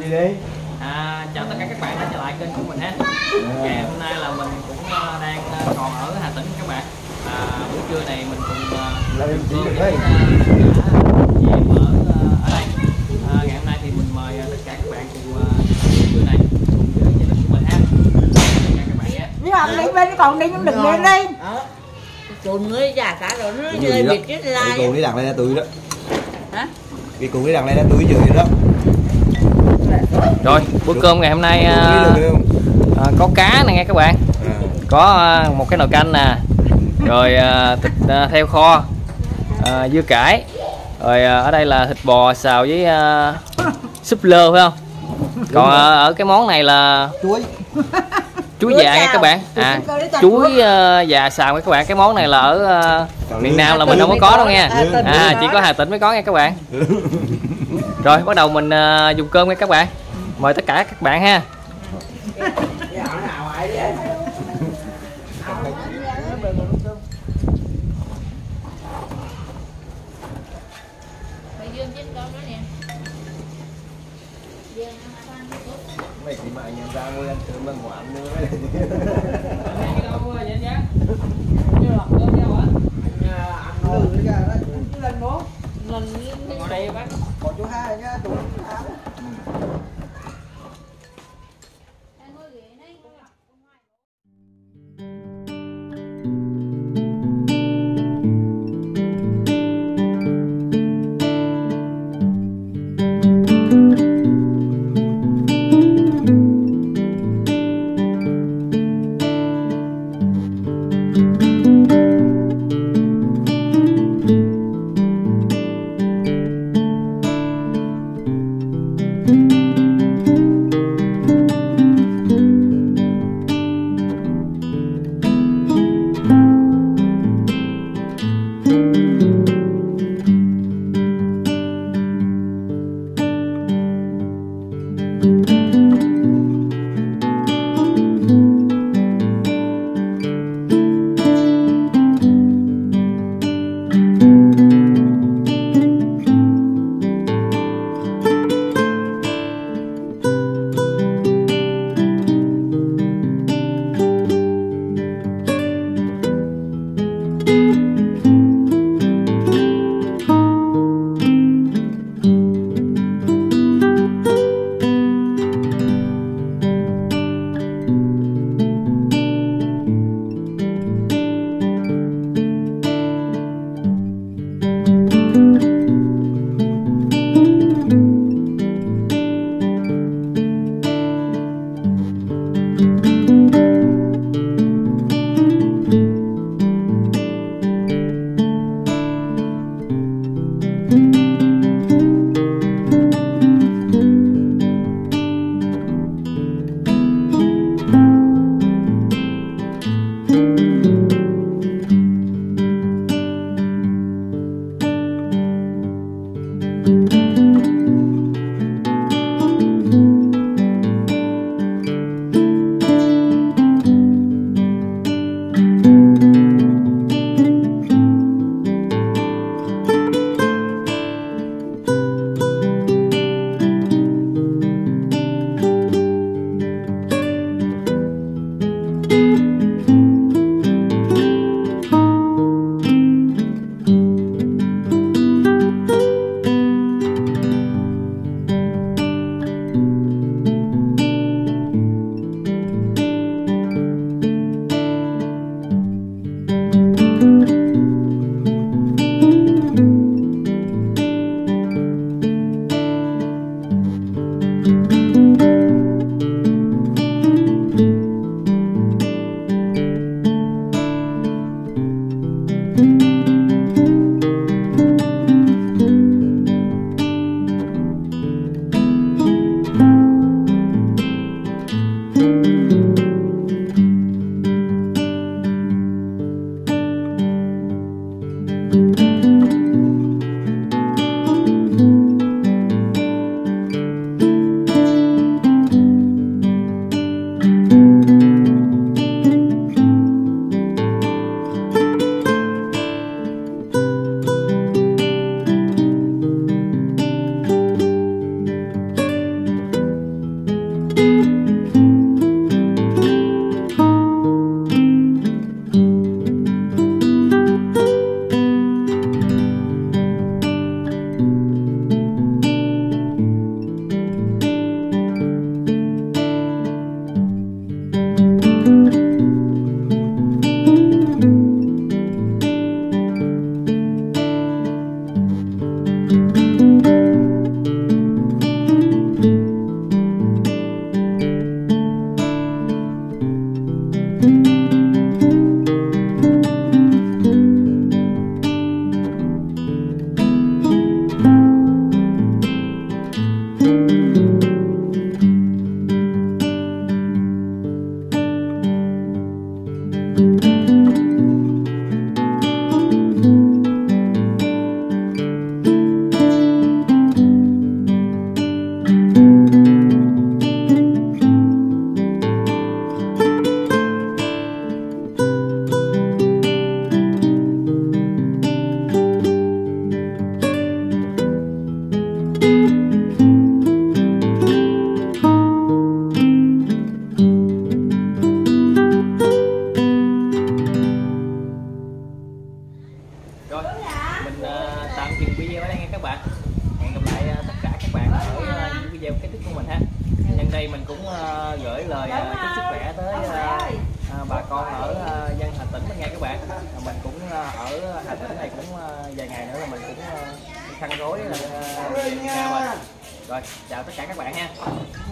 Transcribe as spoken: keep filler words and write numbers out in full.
gì đi? À, chào tất cả các bạn đã trở lại kênh của mình ha. Ngày hôm nay là mình cũng đang còn ở Hà Tĩnh các bạn. À, buổi trưa này mình cùng Làm em chỉ được ở, đấy. ở đây. À, ngày hôm nay thì mình mời tất cả các bạn cùng buổi trưa này cùng với gia đình của mình ha. Tất cả các bạn nha. Nhưng mà đi bên còn đi nhưng đừng lên đi. Chồn người già cả rồi nó chơi biệt cái Cái lai. cuồng đi đặt lên là tụi đó. Hả? Cái cuồng đi đặt lên là tụi chửi đó. Rồi, bữa cơm ngày hôm nay à, à, có cá nè nghe các bạn. À. Có à, một cái nồi canh nè. Rồi à, thịt à, theo kho, à, dưa cải. Rồi à, ở đây là thịt bò xào với à, súp lơ phải không? Còn à, ở cái món này là Chuối. chuối già nha các bạn. À, chuối uh, già xào nha các bạn. Cái món này là ở uh, miền Nam là mình không có có đâu nha. À, chỉ có Hà Tĩnh mới có nha các bạn. Rồi bắt đầu mình uh, dùng cơm nha các bạn. Mời tất cả các bạn ha. Mày chỉ mà nhận ra mua ăn cơm ăn hoạn nữa đấy. Cái đâu vậy nhá? Chưa làm cơm nhau hả? Ăn ngon ra đấy. Lần bố. Lần Ngồi đây bác. Còn chú hai nhá, chú hai. đây mình cũng uh, gửi lời uh, chúc sức khỏe tới uh, uh, bà con ở uh, dân Hà Tĩnh mình nghe các bạn. Mình cũng uh, ở Hà Tĩnh này cũng uh, vài ngày nữa là mình cũng uh, khăn rối là uh, Việt Nam rồi. Rồi chào tất cả các bạn nha.